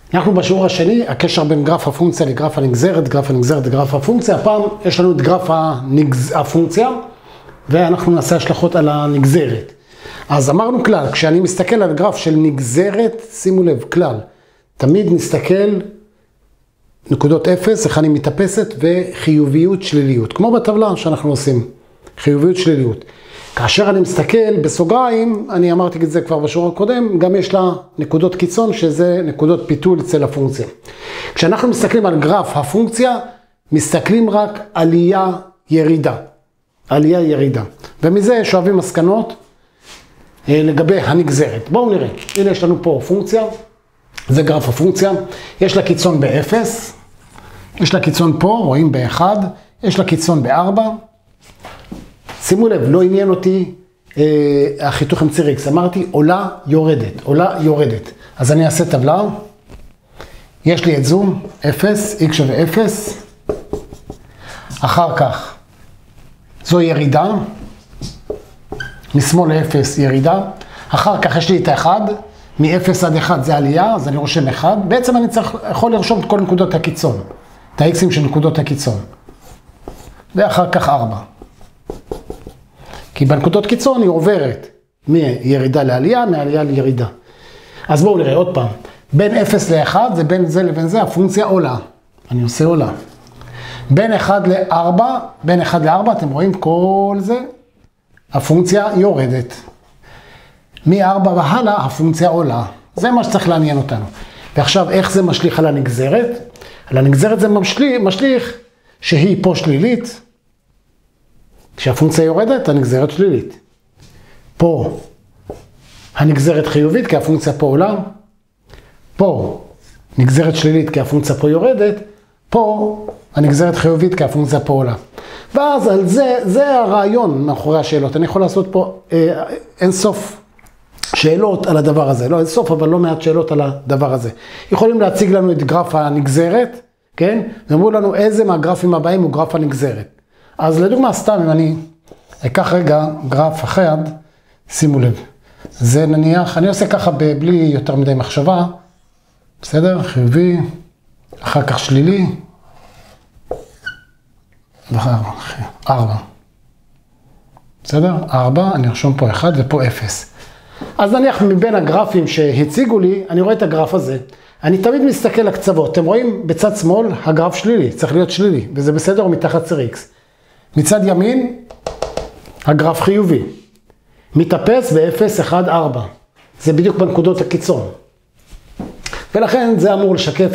אנחנו בשיעור השני, הקשר בין גרף הפונקציה לגרף הנגזרת, גרף הנגזרת לגרף הפונקציה. הפעם יש לנו את גרף הפונקציה, ואנחנו נעשה השלכות על הנגזרת. אז אמרנו כלל, כשאני מסתכל על גרף של נגזרת, שימו לב, כלל, תמיד נסתכל נקודות אפס, איך אני מתאפסת, וחיוביות שליליות, כמו בטבלה שאנחנו עושים, חיוביות שליליות. כאשר אני מסתכל בסוגריים, אני אמרתי את זה כבר בשיעור הקודם, גם יש לה נקודות קיצון, שזה נקודות פיתול אצל הפונקציה. כשאנחנו מסתכלים על גרף הפונקציה, מסתכלים רק עלייה ירידה. עלייה ירידה. ומזה שואבים מסקנות לגבי הנגזרת. בואו נראה. הנה יש לנו פה פונקציה, זה גרף הפונקציה. יש לה קיצון ב-0, יש לה קיצון פה, רואים ב-1, יש לה קיצון ב-4. שימו לב, לא עניין אותי החיתוך עם ציר X. אמרתי עולה יורדת, עולה יורדת. אז אני אעשה טבלה. יש לי את זו, 0, X שווה 0. אחר כך, זו ירידה. משמאל ל-0 ירידה. אחר כך יש לי את ה-1. מ-0 עד 1 זה עלייה, אז אני רושם 1. בעצם אני יכול לרשום את כל נקודות הקיצון. את ה-X'ים של נקודות הקיצון. ואחר כך 4. כי בנקודות קיצון היא עוברת מירידה לעלייה, מעלייה לירידה. אז בואו נראה עוד פעם. בין 0 ל-1, זה בין זה לבין זה, הפונקציה עולה. אני עושה עולה. בין 1 ל-4, בין 1 ל-4, אתם רואים כל זה, הפונקציה יורדת. מ-4 והלאה, הפונקציה עולה. זה מה שצריך לעניין אותנו. ועכשיו, איך זה משליך על הנגזרת? על הנגזרת זה משליך שהיא פה שלילית. כשהפונקציה יורדת, הנגזרת שלילית. פה הנגזרת חיובית, כי הפונקציה פה עולה. פה נגזרת שלילית, כי הפונקציה פה יורדת. פה הנגזרת חיובית, כי הפונקציה פה עולה. ואז על זה הרעיון מאחורי השאלות. אני יכול לעשות פה אין סוף שאלות על הדבר הזה. לא אין סוף, אבל לא מעט שאלות על הדבר הזה. יכולים להציג לנו את גרף הנגזרת, כן? ואמרו לנו איזה מהגרפים הבאים הוא גרף הנגזרת. אז לדוגמה, סתם אם אני אקח רגע גרף אחד, שימו לב, זה נניח, אני עושה ככה בלי יותר מדי מחשבה, בסדר? חיובי, אחר כך שלילי, ואחר 4. בסדר? 4, אני ארשום פה 1 ופה 0. אז נניח מבין הגרפים שהציגו לי, אני רואה את הגרף הזה. אני תמיד מסתכל לקצוות. אתם רואים בצד שמאל, הגרף שלילי, צריך להיות שלילי, וזה בסדר מתחת ציר X. מצד ימין, הגרף חיובי. מתאפס ב-0, 1, 4. זה בדיוק בנקודות הקיצון. ולכן זה אמור לשקף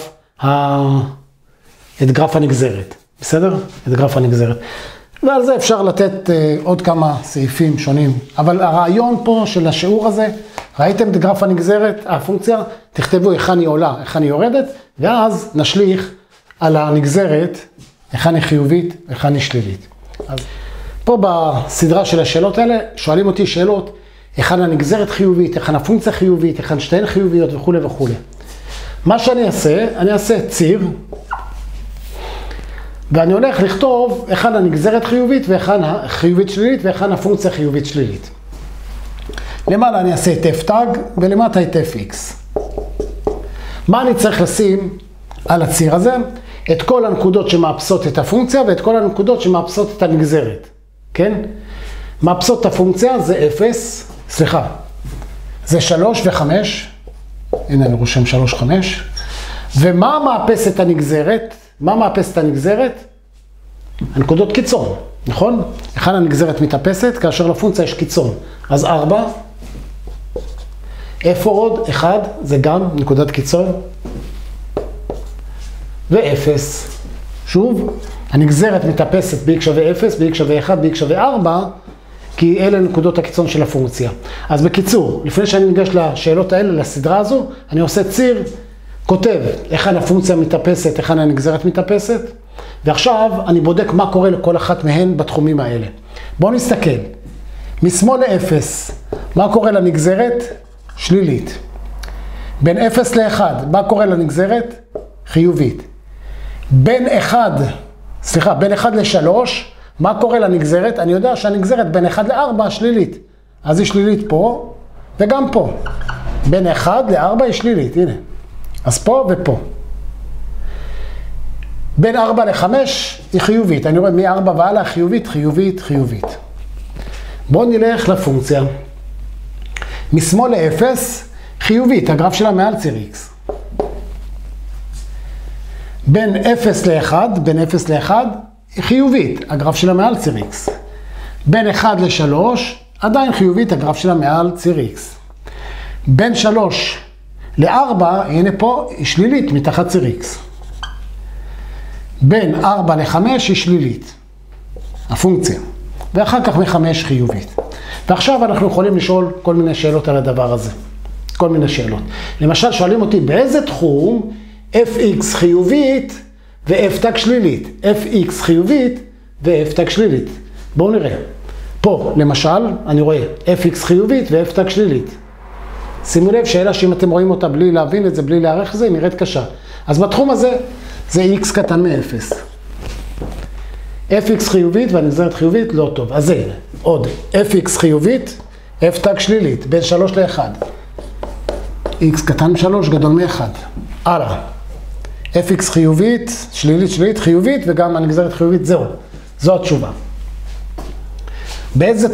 את גרף הנגזרת. בסדר? את גרף הנגזרת. ועל זה אפשר לתת עוד כמה סעיפים שונים. אבל הרעיון פה של השיעור הזה, ראיתם את גרף הנגזרת, הפונקציה, תכתבו היכן היא עולה, היכן היא יורדת, ואז נשליך על הנגזרת, היכן היא חיובית, היכן היא שלילית. אז פה בסדרה של השאלות האלה, שואלים אותי שאלות, היכן הנגזרת חיובית, היכן הפונקציה חיובית, היכן שתיהן חיוביות וכו' וכו'. מה שאני אעשה, אני אעשה ציר, ואני הולך לכתוב היכן הנגזרת חיובית, והיכן החיובית שלילית, והיכן הפונקציה חיובית שלילית. למעלה אני אעשה את f תג, ולמטה את fx. מה אני צריך לשים על הציר הזה? את כל הנקודות שמאפסות את הפונקציה, ואת כל הנקודות שמאפסות את הנגזרת. כן? מאפסות את הפונקציה זה 0, סליחה, זה 3 ו-5. הנה אני רושם 3, 5. ומה מאפס את הנגזרת? מה מאפס את הנגזרת? הנקודות קיצון, נכון? היכן הנגזרת מתאפסת? כאשר לפונקציה יש קיצון. אז 4. איפה עוד? 1, זה גם נקודת קיצון. ו-0. שוב, הנגזרת מתאפסת ב-x שווה 0, ב-x שווה 1, ב-x שווה 4, כי אלה נקודות הקיצון של הפונקציה. אז בקיצור, לפני שאני ניגש לשאלות האלה, לסדרה הזו, אני עושה ציר, כותב היכן הפונקציה מתאפסת, היכן הנגזרת מתאפסת, ועכשיו אני בודק מה קורה לכל אחת מהן בתחומים האלה. בואו נסתכל. משמאל ל-0, מה קורה לנגזרת? שלילית. בין 0 ל-1, מה קורה לנגזרת? חיובית. בין 1 ל-3, מה קורה לנגזרת? אני יודע שהנגזרת בין 1 ל-4 שלילית. אז היא שלילית פה וגם פה. בין 1 ל-4 היא שלילית, הנה. אז פה ופה. בין 4 ל-5 היא חיובית. אני רואה מ-4 והלאה חיובית, חיובית, חיובית. בואו נלך לפונקציה. משמאל ל-0, חיובית, הגרף שלה מעל ציר X. בין 0 ל-1, בין 0 ל-1, היא חיובית, הגרף שלה מעל ציר X. בין 1 ל-3, עדיין חיובית, הגרף שלה מעל ציר X. בין 3 ל-4, הנה פה, היא שלילית, מתחת ציר X. בין 4 ל-5 היא שלילית, הפונקציה. ואחר כך מ-5 חיובית. ועכשיו אנחנו יכולים לשאול כל מיני שאלות על הדבר הזה. כל מיני שאלות. למשל, שואלים אותי באיזה תחום fx חיובית ו-f תג שלילית. fx חיובית ו-f תג שלילית. בואו נראה. פה, למשל, אני רואה fx חיובית ו-f תג שלילית. שימו לב, שאלה שאם אתם רואים אותה בלי להבין את זה, בלי להערך את זה, היא נראית קשה. אז בתחום הזה, זה x קטן מ-0. fx חיובית והנגזרת חיובית לא טוב. אז זה עוד fx חיובית, f תג שלילית, בין 3 ל-1. x קטן מ-3 גדול מ-1. הלאה. fx חיובית, שלילית, שלילית, חיובית, וגם הנגזרת חיובית, זהו. זו התשובה. באיזה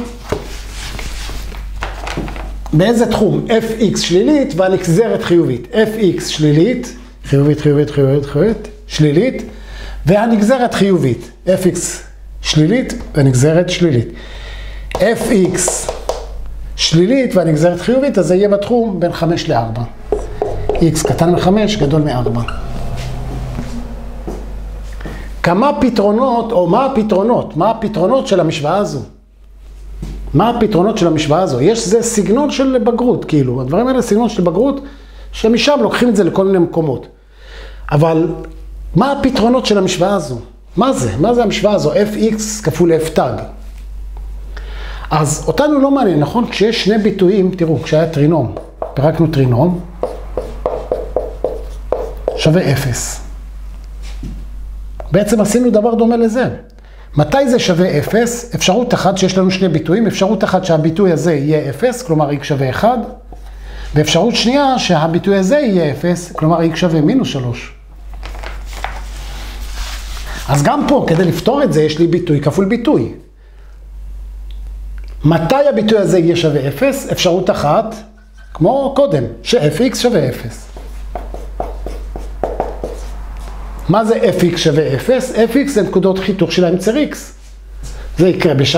תחום fx שלילית והנגזרת חיובית? fx שלילית, חיובית, חיובית, חיובית, חיובית, שלילית, והנגזרת חיובית, fx שלילית והנגזרת שלילית. fx שלילית והנגזרת חיובית, אז זה יהיה בתחום בין 5 ל-4. x קטן מ-5 גדול מ-4. כמה פתרונות, או מה הפתרונות של המשוואה הזו? מה הפתרונות של המשוואה הזו? זה סגנון של בגרות, כאילו. הדברים האלה סגנון של בגרות, שמשם לוקחים את זה לכל מיני מקומות. אבל מה הפתרונות של המשוואה הזו? מה זה? מה זה המשוואה הזו? fx כפול f תג. אז אותנו לא מעניין, נכון? כשיש שני ביטויים, תראו, כשהיה טרינום, פירקנו טרינום, שווה 0. בעצם עשינו דבר דומה לזה. מתי זה שווה 0? אפשרות אחת שיש לנו שני ביטויים, אפשרות אחת שהביטוי הזה יהיה 0, כלומר x שווה 1, ואפשרות שנייה שהביטוי הזה יהיה 0, כלומר x שווה מינוס 3. אז גם פה, כדי לפתור את זה, יש לי ביטוי כפול ביטוי. מתי הביטוי הזה יהיה שווה 0? אפשרות אחת, כמו קודם, ש-fx שווה 0. מה זה fx שווה 0? fx זה נקודות חיתוך של האמצע x. זה יקרה ב-3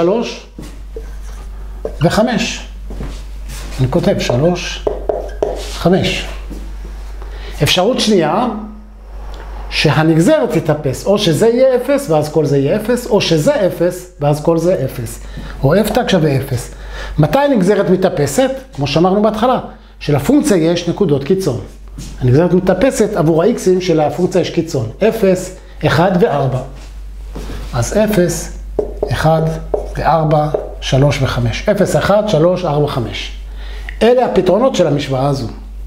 ו-5. אני כותב 3, 5. אפשרות שנייה, שהנגזרת תתאפס, או שזה יהיה 0 ואז כל זה יהיה 0, או שזה 0 ואז כל זה 0. או f תג שווה 0. מתי הנגזרת מתאפסת? כמו שאמרנו בהתחלה, שלפונקציה יש נקודות קיצון. הנגזרת מתאפסת עבור ה-x'ים של הפונקציה יש קיצון. 0, 1 ו-4. אז 0, 1 ו-4, 3 ו-5. 0, 1, 3, 4, 5. אלה הפתרונות של המשוואה הזו.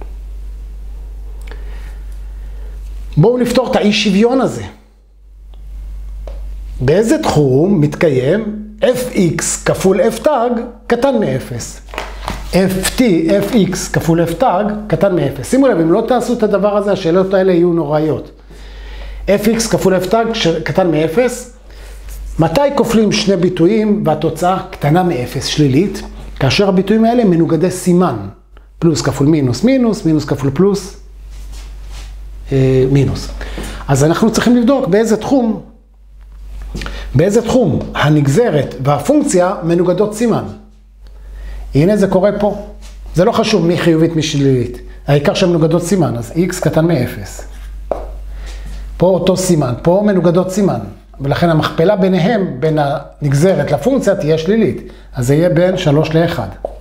בואו נפתור את האי שוויון הזה. באיזה תחום מתקיים fx כפול f תג קטן מ-0? fx כפול f תג קטן מ-0. שימו לב, אם לא תעשו את הדבר הזה, השאלות האלה יהיו נוראיות. fx כפול f תג קטן מ-0, מתי כופלים שני ביטויים והתוצאה קטנה מ-0 שלילית? כאשר הביטויים האלה מנוגדי סימן. פלוס כפול מינוס מינוס, מינוס כפול פלוס. מינוס. אז אנחנו צריכים לבדוק באיזה תחום הנגזרת והפונקציה מנוגדות סימן. הנה זה קורה פה. זה לא חשוב מי חיובית מי שלילית. העיקר שהן מנוגדות סימן, אז x קטן מ-0. פה אותו סימן, פה מנוגדות סימן. ולכן המכפלה ביניהם, בין הנגזרת לפונקציה, תהיה שלילית. אז זה יהיה בין 3 ל-1.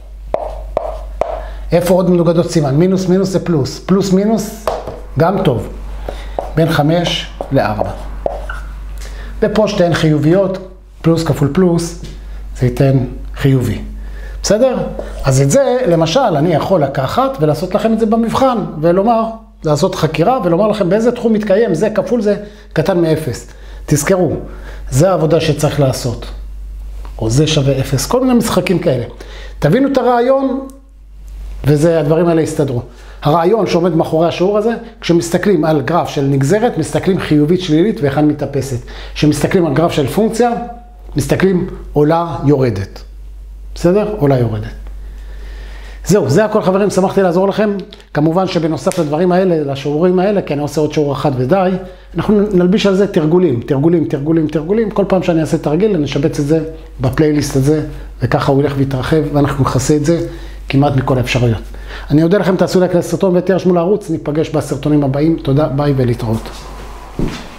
איפה עוד מנוגדות סימן? מינוס מינוס זה פלוס. פלוס מינוס גם טוב. בין 5 ל-4. ופה שתיהן חיוביות, פלוס כפול פלוס, זה ייתן חיובי. בסדר? אז את זה, למשל, אני יכול לקחת ולעשות לכם את זה במבחן, ולומר, לעשות חקירה ולומר לכם באיזה תחום מתקיים, זה כפול זה קטן מ-0. תזכרו, זה העבודה שצריך לעשות. או זה שווה 0, כל מיני משחקים כאלה. תבינו את הרעיון, וזה, הדברים האלה יסתדרו. הרעיון שעומד מאחורי השיעור הזה, כשמסתכלים על גרף של נגזרת, מסתכלים חיובית שלילית והיכן מתאפסת. כשמסתכלים על גרף של פונקציה, מסתכלים עולה יורדת. בסדר? עולה יורדת. זהו, זה הכל חברים, שמחתי לעזור לכם. כמובן שבנוסף לדברים האלה, לשיעורים האלה, כי אני עושה עוד שיעור אחד ודי, אנחנו נלביש על זה תרגולים. כל פעם שאני אעשה תרגיל, אני אשבץ את זה בפלייליסט הזה, וככה הוא ילך ויתרחב, ואנחנו נכסה את זה כמעט מכל האפשרויות. אני אודה לכם, תעשו לייק לסרטון ותירשמו לערוץ, ניפגש בסרטונים הבאים. תודה, ביי ולהתראות.